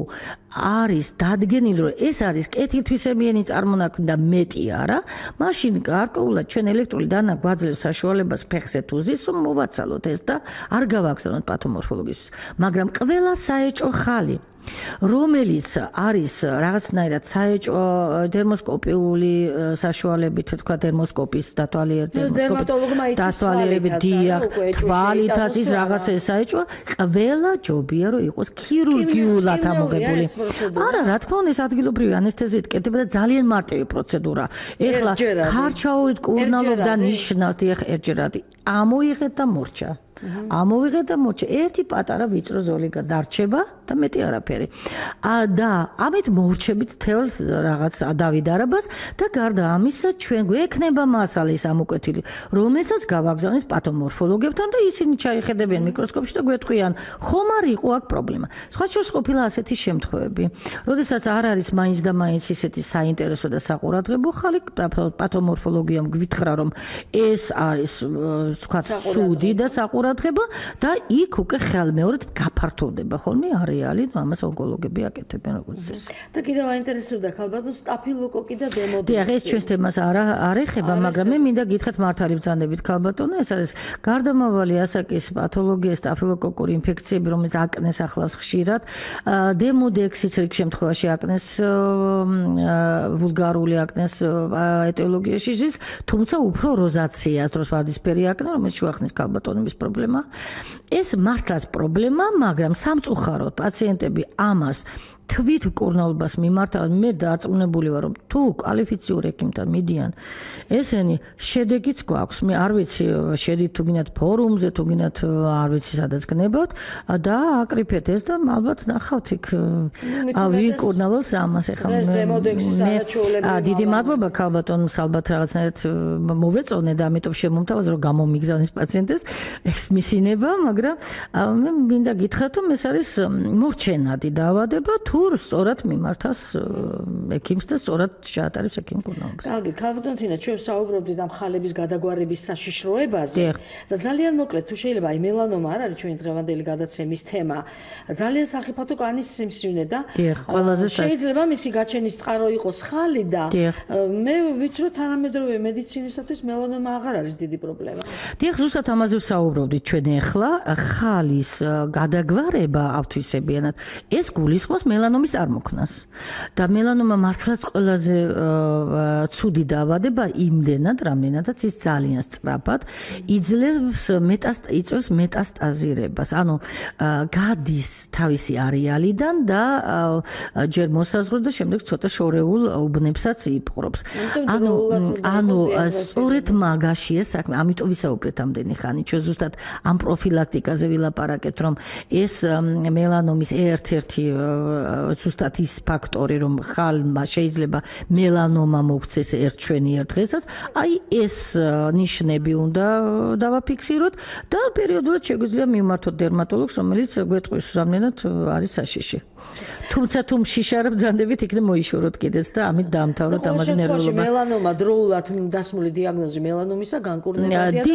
არის დადგენილი რომ ეს არის კეთილთვისებიანი წარმონაქმნი და მეტი არა, მაშინ გარკვეულად ჩვენ ელექტრული დანა გვაძლევს საშუალებას ფეხზე თუ ზის რომ მოვაცალოთ ეს და არ გავაგზავნოთ პათომორფოლოგისთვის. მაგრამ ყველა საეჭვო ხალი რომელიც არის რაღაცნაირად საეჭვო დერმოსკოპიული საშუალებით, თქვა დერმოსკოპის დათვალიერებით, დიახ, თვალითაც ის რაღაცა საეჭვო, ყველა ჯობია რომ იყოს ქირურგიულად ამოღებული. არა, რა თქმა უნდა, ეს ადგილობრივი ანესთეზიით კეთდება და ძალიან მარტივი პროცედურაა. ეხლა ხარჩაულით კურნალობდა ნიშნავს, დიახ, ერთჯერად ამოიღეთ და მორჩა. ამოვიღეთ და მოჩე ერთი პატარა ვიწრო ზოლი გადარჩება და მეტი არაფერი. და ამით მორჩებით თელ რაღაც დავიდარებას და გარდა ამისა ჩვენ გვექნება მასალის ამოკვეთილი, რომელსაც გავაგზავნით პათომორფოლოგებთან და ისინი ჩაიხედებიან მიკროსკოპში და გვეთქვიან, ხომ არ იყო აქ პრობლემა. სხვა შორის ყოფილა ასეთი შემთხვევები, როდესაც არ არის მაინც და მაინც ისეთი საინტერესო და საყურადღებო ხალი, პათომორფოლოგიამ გვითხრა რომ ეს არის თქვა ცუდი და საყურადღებო და იქ უკვე ხელმეორედ გაფართოვდება ხოლმე არეალი, ამას ონკოლოგები აკეთებენ როგორც ეს. და კიდევ აინტერესებდა ქალბატონს სტაფილოკოკი და დემოდექსი. დიახ, ეს ჩვენს თემას არ ეხება, მაგრამ მე მინდა გითხრათ მართალი ბრძანებით ქალბატონო, ეს არის გარდამავალი ასაკის პათოლოგია, სტაფილოკოკური ინფექციები, რომელიც აკნეს ახლავს ხშირად. დემოდექსიც რიგ შემთხვევაში აკნეს ვულგარული აკნეს ეტიოლოგიაში ზის, თუმცა უფრო როზაციას დროს ვარდისფერი აკნე, რომელიც შუახნის ქალბატონების პრობლემა. ეს მართლაც პრობლემა, მაგრამ სამწუხაროდ პაციენტები ამას თვით მკურნალობას მიმართავენ, მე დარწმუნებული ვარ, რომ თუ კვალიფიციურ ექიმთან მიდიან, ესენი შედეგიც გვაქვს. მე არ ვიცი, შედით თუ გინდათ ფორუმზე, თუ გინდათ არ ვიცი სადაც გნებავთ და აკრიფეთ ეს და ალბათ ნახავთ იქ ვიკურნალოს ამას ეხლა მე დიდი მადლობა ქალბატონს ალბათ რაღაცნაირად მოვეწონე და ამიტომ შემომთავაზ რომ გამომიგზავნის პაციენტებს ეს მისინება, მაგრამ მე მინდა გითხრათ რომ ეს არის მორჩენადი დაავადება თუ სწორად მიმართავს ექიმს და სწორად შეატარებს ექიმ მკურნალობას. კარგი, ქალბატონ თინა, ჩვენ საუბრობდით ამ ხალების გადაგვარების საშიშროებაზე და ძალიან მოკლედ თუ შეიძლება აი მელანომა არ არის ჩვენი დღევანდელი გადაცემის თემა. ძალიან სახიფათო კანის სიმსივნე და შეიძლება მისი გაჩენის წყარო იყოს ხალი და მე ვიცი რომ თანამედროვე მედიცინისათვის მელანომა აღარ არის დიდი პრობლემა. დიახ, ზუსტად ამაზე ვსაუბრობდით ჩვენ ახლა ხალის გადაგვარება ავთვისებიანად ეს გულისხმობს მელანომის წარმოქმნას. და მელანომა მართლაც ყველაზე ცუდი დაავადება იმდენად, რამდენადაც ის ძალიან სწრაფად იძლევს მეტასტაზირებას. ანუ გადის თავისი არეალიდან და ჯერ მოსაზღვრად და შემდეგ ცოტა შორეულ უბნებსაც იპყრობს. ანუ სწორედ მაგაშია საქმე. ამიტომ ვისაუბრეთ ამდენი ხანი. ჩვენ ზუსტად ამ პროფილაქტიკაზე ვილაპარაკეთ, რომ ეს მელანომის ერთ-ერთი ზუსტად ის ფაქტორი, რომ ხალმა შეიძლება მელანომა მოქცეს ერთ დღესაც, აი ეს ნიშნები უნდა დავაფიქსიროთ და პერიოდულად შეგვიძლია მივმართოთ დერმატოლოგს, რომელიც გვეტყვის რამდენად არის საშიში. თუმცა თუ შიშარა ბრძანდებით იქნებ მოიშოროთ კიდეც და ამით დაამთავროთ ამაზე ნერვულობა. მელანომა დროულად დასმული დიაგნოზი მელანომისა განკურნებადია.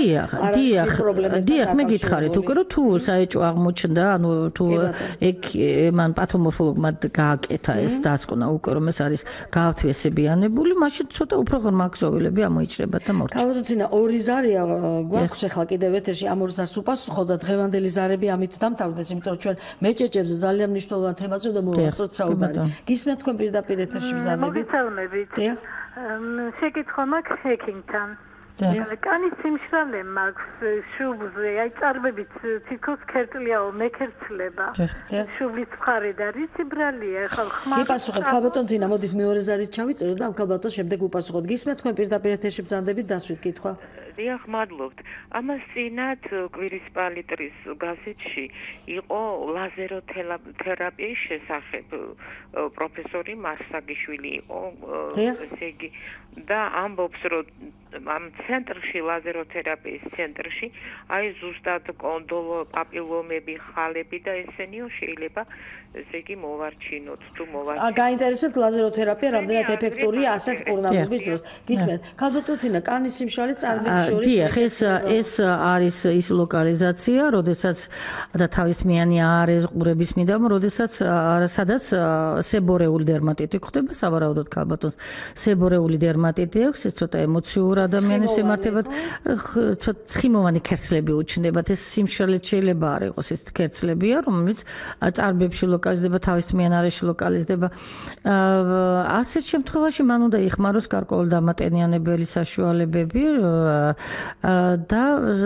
დიახ, მე გითხარით უკვე რომ თუ საეჭვო აღმოჩნდა, ანუ თუ მან პათომორფოლოგმა გააკეთა ეს დასკვნა უკვე რომ ეს არის გაავთვისებიანებული, მაშინ ცოტა უფრო ღრმა ქსოვილები ამოიჭრება და მორჩა. ქალბატონ თინა, ორი ზარია გვაქვს ახლა კიდევ ეთერში ამ ორ ზარს უპასუხო და დღევანდელი ზარები ამით დამთავრდეს, იმიტომ რომ ჩვენ მეჭეჭებზე ძალიან მნიშვნელოვან თემაზე უნდა მოვასწროთ საუბარი. გისმენთ თქვენ პირდაპირ ეთერში ბრძანებით? მოგესალმებით. შეკითხვა მაქვს ექიმთან. კანის სიმშრალე მაქვს შუბლზე, აი წარბებით თითქოს ქერწლიაო მეკერცლება. შუბლის მხარე და რიცი ბრალია, ახლა ხმარ. იპასუხებ ქალბატონ თინა, მოდით მეორე ზარის ჩავიწეროთ და ამ ქალბატონს შემდეგ უპასუხოთ. გისმენთ თქვენ პირდაპირ ეთერში ბრძანდებით, დასვით კითხვა. დიახ, მადლობთ. ამას წინათ კვირის პალიტრის გაზეთში იყო ლაზეროთერაპიის შესახებ პროფესორი მასაგიშვილი იყო, ესე იგი და ამბობს რომ ამ ცენტრში ლაზეროთერაპიის ცენტრში აი ზუსტად კონდოლო პაპილომები, ხალები და ესენიო შეიძლება ესე იგი მოვარჩინოთ თუ მოვარჩინოთ. გაინტერესებთ ლაზეროთერაპია რამდენად ეფექტურია ასეთ მკურნალობის დროს. გისმენთ, ქალბატონ თინა, კანის სიმშრალე წარბების შორის. დიახ, ეს არის ის ლოკალიზაცია, როდესაც და თავისმიანი არის ყურების მიდამ, როდესაც სადაც სებორეული დერმატიტი ხდება, სავარაუდოდ ქალბატონს სებორეული დერმატიტი აქვს, ეს ცოტა ემოციურ ადამიანებს ემართებათ, ცოტა ცხიმოვანი ქერცლები უჩნდებათ, ეს სიმშრალე შეიძლება არ იყოს ეს ქერცლებია, რომელიც წარბებში ლოკალიზდება, თავისმიან არეში ლოკალიზდება. ასეთ შემთხვევაში მან უნდა იხმაროს გარკვეული დამატენიანებელი საშუალებები და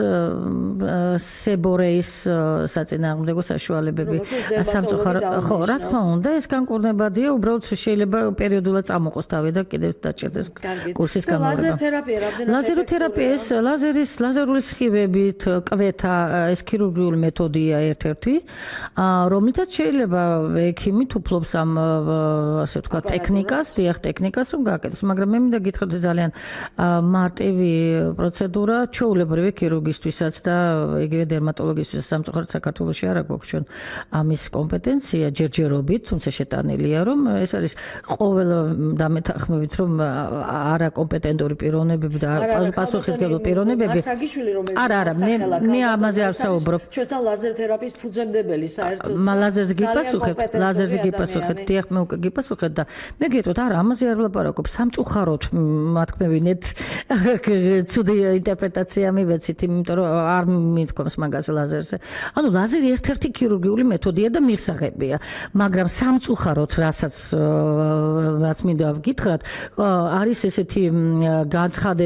სებორეის საწინააღმდეგო საშუალებები სამწუხაროდ ხო რა თქმა უნდა ეს განკურნებადია უბრალოდ შეიძლება პერიოდულად წამოყოს თავი და კიდევ დაჭერდეს კურსის გამარჯვება. ლაზეროთერაპია ეს ლაზერული სხივებით კვეთა ეს ქირურგიული მეთოდია ერთ-ერთი რომლითაც შეიძლება ექიმი თუფლობს ამ ასე ვთქვათ ტექნიკას რომ გააკეთოს მაგრამ მე მინდა გითხრათ ძალიან მარტივი პროცედურა ჩვეულებრივი ქირურგისთვისაც და იგივე დერმატოლოგისთვისაც სამწუხაროდ საქართველოში არ აქვს ჩვენ ამის კომპეტენცია ჯერჯერობით თუმცა შეტანილია რომ ეს არის ყოველ დამეთანხმებით რომ არა კომპეტენტური პიროვნებები და პასუხისმგებლო პიროვნებები არა მე ამაზე არ საუბრობ ჩვენთან ლაზერთერაპიის ფუძემდებელი საერთოდ ლაზერზე გიპასუხეთ დიახ მე უკვე გიპასუხეთ და მე გეტყვით არა ამაზე არ ვლაპარაკობ სამწუხაროდ მათქმევინეთ ცუდი ინტერპრეტაცია მივეცით იმიტომ რომ არ მithქვამს მაგას ლაზერზე ანუ ლაზერი ერთ-ერთი ქირურგიული მეთოდია და მიღსაღებია მაგრამ სამწუხაროდ რაც მინდა ვგითხრათ არის ესეთი განცხადებები და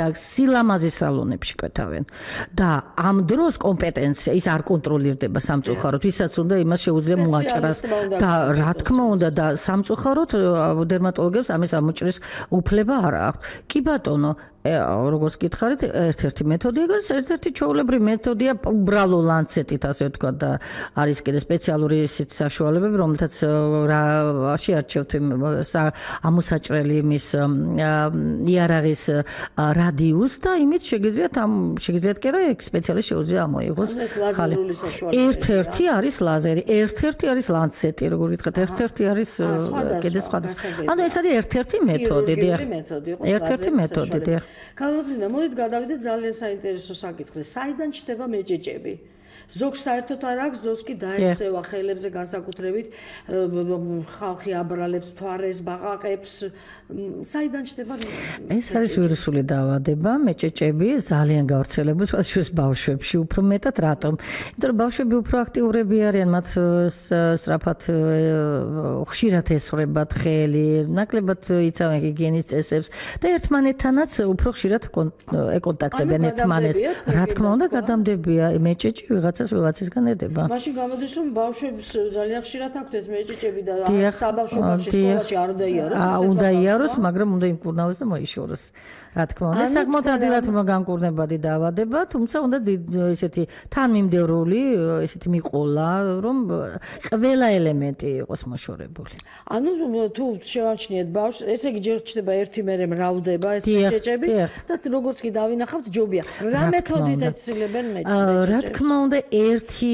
და სილამაზის სალონებში კვეთავენ და ამ დროს კომპეტენცია ის არ კონტროლირდება სამწუხაროდ ვისაც უნდა იმას შეუძლია მოაჭრას და რა თქმა უნდა და სამწუხაროდ დერმატოლოგებს ამის ამოჭრის უფლება არ აქვს კი ბატონო როგორც გითხარით ერთ-ერთი მეთოდია ერთ-ერთი ჩვეულებრივი მეთოდია უბრალო ლანცეტით ასე ვთქვა და არის კიდე სპეციალური ისეთი საშუალებები რომელთაც შეარჩევთ ამოსაჭრელი იმის იარაღის რადიუსს და იმით შეგიძლიათ კი რა სპეციალისტი შეუძლია ამოიღოს ხალი ერთ-ერთი არის ლაზერი ერთ-ერთი არის ლანცეტი როგორ გითხრათ ერთ-ერთი არის კიდე სხვა ანუ ეს არის ერთ-ერთი მეთოდი ერთ-ერთი მეთოდი განვთინა მოდით გადავიდეთ ძალიან საინტერესო საკითხზე საიდან ჩდება მეჭეჭები ზოგს საერთოდ არ აქვს ზოგს კი დაეცევა ხელებზე განსაკუთრებით ხალხი აბრალებს თვარეს ბაყაყებს საიდან ჩდება ეს არის ვირუსული დაავადება მეჭეჭები ძალიან გავრცელებული სხვადასხვა ბავშვებში უფრო მეტად რატომ იმიტომ რომ ბავშვები უფრო აქტიურები არიან მათ სწრაფად ხშირად ესვრებათ ხელი ნაკლებად იცავენ ჰიგიენის წესებს და ერთმანეთთანაც უფრო ხშირად ეკონტაქტებიან ერთმანეთს რა თქმა უნდა გადამდებია მეჭეჭი ვიღაცისგან ედება მაშინ გამოდის რომ ბავშვებს ძალიან ხშირად აქვთ ეს მეჭეჭები და საბავშვო ბაღში სკოლაში არ უნდა იაროს მაგრამ უნდა იმკურნალოს და მოიშოროს. რა თქმა უნდა, საკმაოდ ადვილად გამკურნებადი დაავადება, თუმცა უნდა ესეთი თანმიმდევრული, ესეთი მიყოლა, რომ ყველა ელემენტი იყოს მოშორებული. ანუ თუ შევამჩნიეთ ბავშვს, ესე იგი ჯერ ჩდება ერთი მერე მრავლდება ეს მეჭეჭები და როგორც კი დავინახავთ ჯობია. რა მეთოდით ეცილებენ მეჭეჭებს? რა თქმა უნდა, ერთი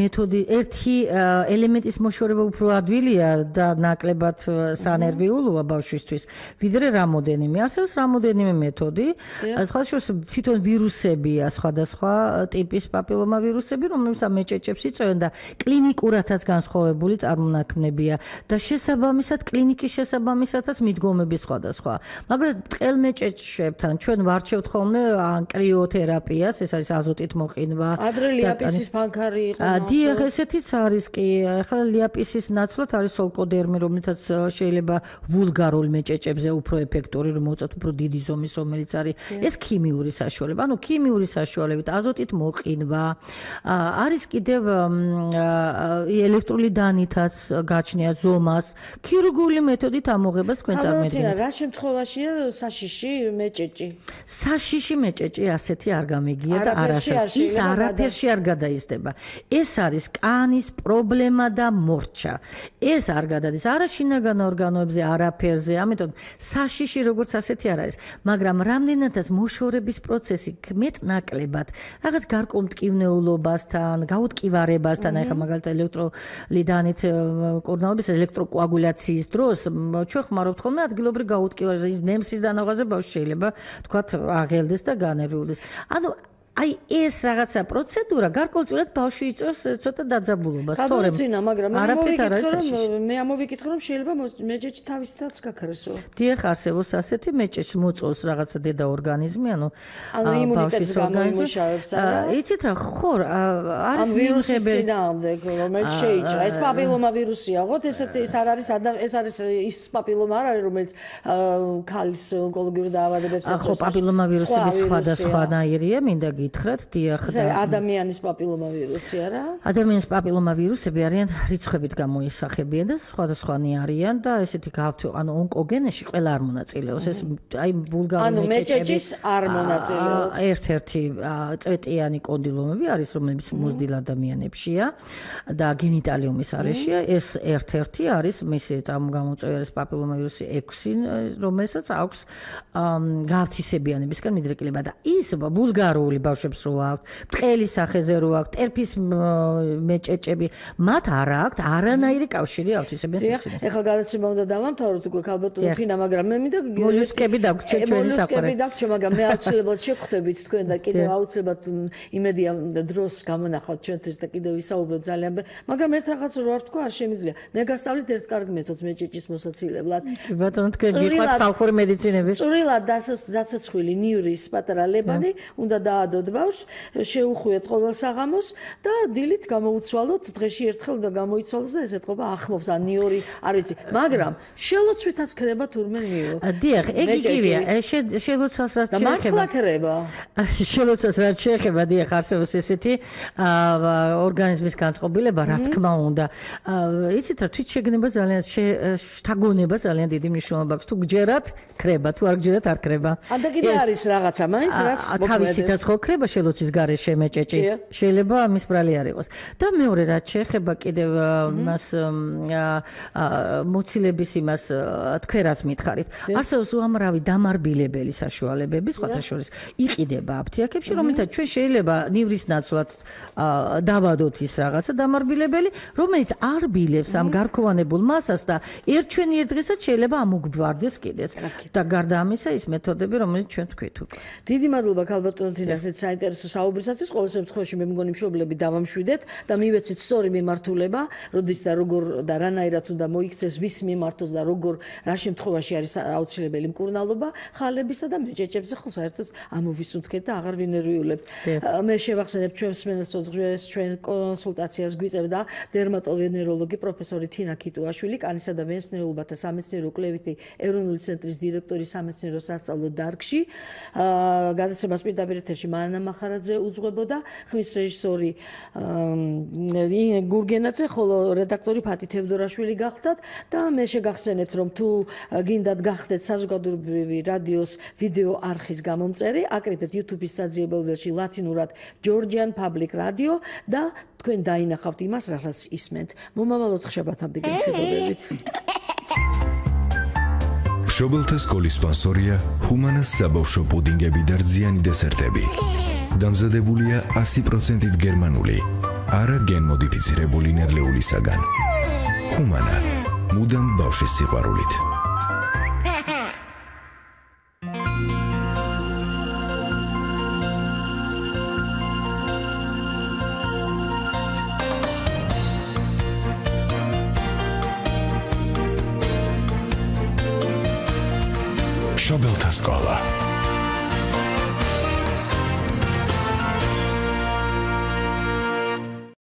ელემენტის მოშორება უფრო ადვილია და ნაკლებად სანერვიულოა ბავშვისთვის. ვიდრე რამოდენიმე არსებობს რამოდენიმე მეთოდი სხვადასხვა თვითონ ვირუსებია სხვადასხვა ტიპის პაპილომა ვირუსები რომლებსაც მეჭეჭებს იწვევენ და კლინიკურადაც განსხვავებული წარმონაქმნებია და შესაბამისად კლინიკის შესაბამისადაც მიდგომები სხვადასხვა მაგრამ ტყელ მეჭეჭებთან ჩვენ ვარჩევთ ხოლმე კრიოთერაპიას ეს არის აზოტით მოყინვა ადრე ლიაპისის ფანქარი იყო დიახ ესეთიც არის კი ახლა ლიაპისის ნაცვლად არის სოლკოდერმი რომელთაც შეიძლება ვულგარულ მეჭეჭებზე უფრო ეფექტური რომ მოუწევთ უფრო დიდი ზომის რომელიც არის ეს ქიმიური საშუალება ანუ ქიმიური საშუალებით აზოტით მოყინვა არის კიდევ ელექტრული დანითაც გაჩნია ზომას ქირურგიული მეთოდით ამოღებას თქვენ წარმოიდგინეთ რა შემთხვევაშია საშიში მეჭეჭი საშიში მეჭეჭი ასეთი არ გამიგია და არასოდეს ის არაფერში არ გადაიზრდება ეს არის კანის პრობლემა და მორჩა ეს არ გადადის არა შინაგან ორგანოებზე არაფერზე ამიტომ საშიში როგორც ასეთი არ არის მაგრამ რამდენადაც მოშორების პროცესი მეტნაკლებად რაღაც გარკვეულ მტკივნეულობასთან გაუტკივარებასთან ახლა მაგალითად ელექტროლი დანით კურნალობის ელექტროკოაგულაციის დროს ჩვენ ხმარობთ ხოლმე ადგილობრივ გაუტკივარებას ნემსის დანაღვაზე ბავშვი შეიძლება თქვათ აღელდეს და განერვიულდეს ანუ აი ეს რაღაცა პროცედურა გარკვეულწილად ბავშვი იწვევს ცოტა დაძაბულობას თორემ მაგრამ მე ამოვიკითხე რომ შეიძლება მეჭეჭი თავისთაც გაქრესო დიახ არსებობს ასეთი მეჭეჭს მოწოვს რაღაცა დედა ორგანიზმი ანუ იმუნიტეტს გამოიმუშავებს იცით რა ხო არის ვირუსები რომელიც შეიჭრა ეს პაპილომა ვირუსია ხო ეს არ არის ეს არის ის პაპილომა არ არის რომელიც ქალის ონკოლოგიურ დაავადებებს ეხება ხო პაპილომა ვირუსები სხვადასხვანაირია მინდა გითხრათ დიახ და ადამიანის პაპილომა ვირუსი არა ადამიანის პაპილომა ვირუსები არიან რიცხვებით გამოისახებიან და სხვადასხვანი არიან და ესეთი ანუ ონკოგენეში ყველა არ მონაწილეობს ეს აი ვულგარული მეჭეჭების არ მონაწილეობს ერთ-ერთი წვეტიანი კონდილომები არის რომლებიც მოზრდილ ადამიანებშია და გენიტალიუმის არეშია ეს ერთ-ერთი არის მისი წამომგამოწვევი არის პაპილომა ვირუსი 6 რომელსაც აქვს გავთისებიანებისგან მიდრეკილება და ის ვულგარული ბავშვებს რო აქვს, ტყელი სახეზე რო აქვს, ტერფის მეჭეჭები, მათ არ აქვს არანაირი კავშირი ავთისებიან სიცივეს. ეხლა გადაცემა უნდა დავამთავროთ უკვე ქალბატონო თინა, მაგრამ მე მინდა მოლუსკები დაგვრჩეთ ჩვენი საყვარელი. მოლუსკები დაგვრჩეთ, მაგრამ მე აუცილებლად შეგხვდებით თქვენ და კიდევ აუცილებლად იმედია დროს გამონახავთ ჩვენთვის და კიდევ ვისაუბროთ ძალიან, მაგრამ ერთ რაღაც რო არ თქვა არ შემიძლია. მე გასწავლით ერთ კარგ მეთოდს მეჭეჭის მოსაცილებლად. ბატონო თქვენ გიყვართ ხალხური მედიცინების. წვრილად დაცოცხლილი ნივრის პატარა ლებანი უნდა დაადო დავადოთ ბავშვს, შეუხვიოთ ყოველ საღამოს და დილით გამოუცვალოთ, დღეში ერთხელ და გამოიცვალოს და ეს ეთყობა ახმობს ან ნიორი, არ ვიცი, მაგრამ შელოცვითაც ქრება თურმე ნიო. დიახ, ეგ იგივეა, შელოცვას რაც შეეხება. და მართლა ქრება. შელოცვას რაც შეეხება, დიახ, არსებობს ესეთი ორგანიზმის განწყობილება, რა თქმა უნდა. იცით რა, თვითშეგნება ძალიან შთაგონება ძალიან დიდი მნიშვნელობა აქვს. თუ გჯერათ, ქრება, თუ არ გჯერათ, არ ქრება. ან და კიდე არის რაღაცა, მაინც რაც თავისითაც ხო ქრება შელოცვის გარეშე მეჭეჭი. შეიძლება ამის ბრალი არ იყოს. და მეორე რაც შეეხება კიდევ მას მოცილების იმას თქვენაც მითხარით. არსებობს უამრავი დამარბილებელი საშუალებები, სხვათა შორის იყიდება აფთიაქებში, რომელთაც ჩვენ შეიძლება ნივრის ნაცვლად დავადოთ ის რაღაცა დამარბილებელი, რომელიც არ ბილებს ამ გარკვევანებულ მასას და ერთ დღესაც შეიძლება ამოგვდვარდეს კიდეც. და გარდა ამისა ის მეთოდები, რომელიც ჩვენ თქვით უკვე. დიდი მადლობა ქალბატონო თინა, ესეც საინტერესო საუბრისათვის. ყოველ შემთხვევაში მე მგონი მშობლები დავამშვიდეთ და მივეცით სწორი მიმართულება, როდის და როგორ და რანაირად უნდა მოიქცეს, ვის მიმართოს და როგორ რა შემთხვევაში არის აუცილებელი მკურნალობა ხალებისა და მეჭეჭებზე ხო საერთოდ ამოვისუნთქეთ და აღარ ვინერვიულებთ. მე შევახსენებ ჩვენს მსმენელს, ჩვენ კონსულტაციას გვიწევდა დერმატო-ვენეროლოგი პროფესორი თინა ქიტუაშვილი, კანისა და მეცნიერებათა სამეცნიერო კვლევითი ეროვნული ცენტრის დირექტორი სამეცნიერო სასწავლო დარგში. გადაცემას პირდაპირ ეთერში მანანა მახარაძე უძღვებოდა, ხმის რეჟისორი გურგენაძე, ხოლო რედაქტორი ფათი თევდორაშვილი გახდათ და მე შეგახსენებთ, რომ თუ გინდათ გახდეთ საზოგადოებრივი რადიოს ვიდეო არხის გამომწერი, აკრიფეთ YouTube-ის საძიებელ ველში ლათინურად Georgian Public Radio და თქვენ დაინახავთ იმას, რასაც ისმენთ. მომავალ ოთხშაბათამდე გემშვიდობებით. მშობელთა სკოლის სპონსორია ჰუმანას საბავშვო პუდინგები და რძიანი დესერტები. დამზადებულია 100%-ით გერმანული, არა გენმოდიფიცირებული ნედლეულისაგან. ჰუმანა, მუდამ ბავშვის სიყვარულით. მშობელთა სკოლა.